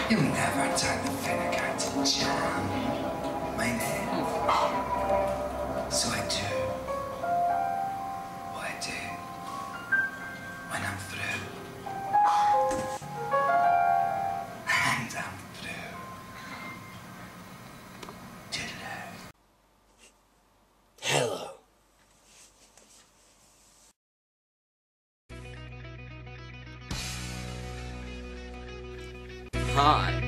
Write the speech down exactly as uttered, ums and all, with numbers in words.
You never turn the vinegar to jam, my name. So I do what I do when I'm through. And I'm through. Toodaloo. Hello. Hi.